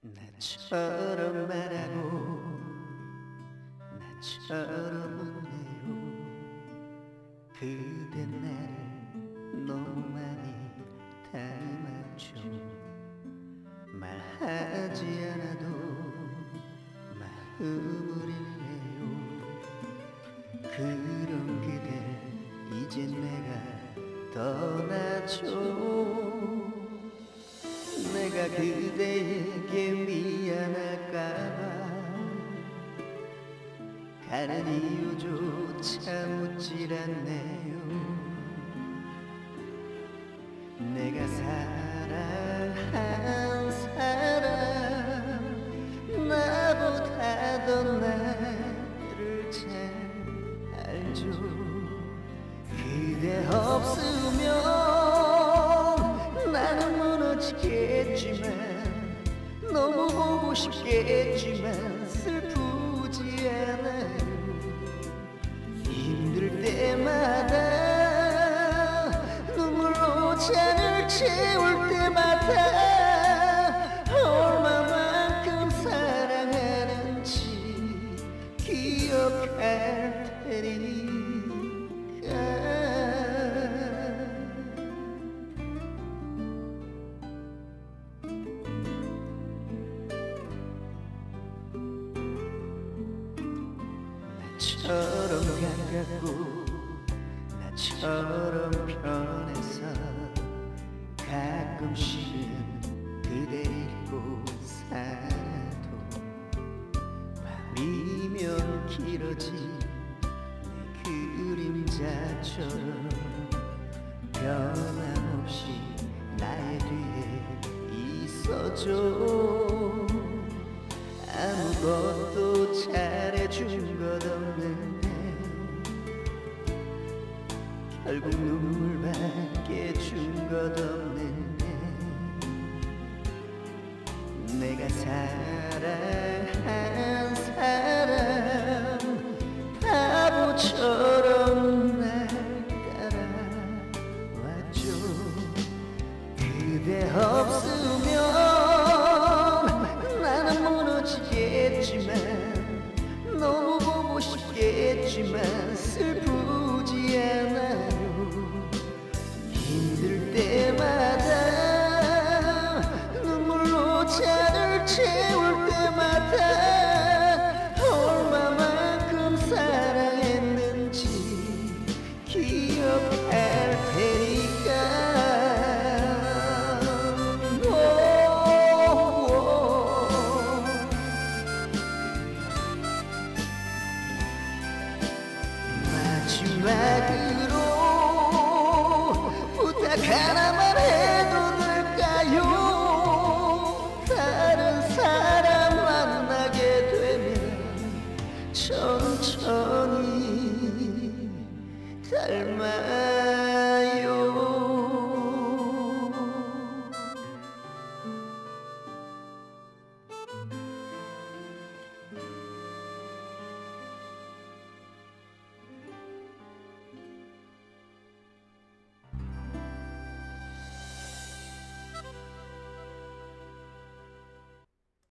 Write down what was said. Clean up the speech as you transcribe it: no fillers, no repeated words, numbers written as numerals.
나처럼 말하고 나처럼 우네요. 그대 나를 너무 많이 닮았죠. 말하지 않아도 마음을 잃네요. 그런 그댈 이젠 내가 떠나죠. 내가 그대에게 미안할까봐 가는 이유조차 묻질 않네요. 내가 사랑한 사람 나보다 더 나를 잘 알죠. 그대 없으면 나는 무너지겠지만 너무 보고 싶겠지만 슬프지 않아요. 힘들 때마다 눈물로 잔을 채울 때마다 얼마만큼 사랑하는지 기억할 테니까. 나처럼 가깝고 나처럼 편해서 가끔씩은 그대 잊고 살아도 밤이면 길어진 내 그림자처럼 변함없이 나의 뒤에 있어줘. 아무것도 잘해준 것 없는데 결국 눈물밖에 준 것 없는데 내가 사랑한 사람 바보처럼 날 따라왔죠. 그대 없으면 나는 무너지겠지만 너무 보고 싶겠지만 슬프지 않아요. 힘들 때마다 눈물로 잔을 채울 때마다 얼마만큼 사랑했는지 기억할 테니까. 마지막으로 부탁 하나만 해도 될까요? 다른 사람 만나게 되면 천천히 닮아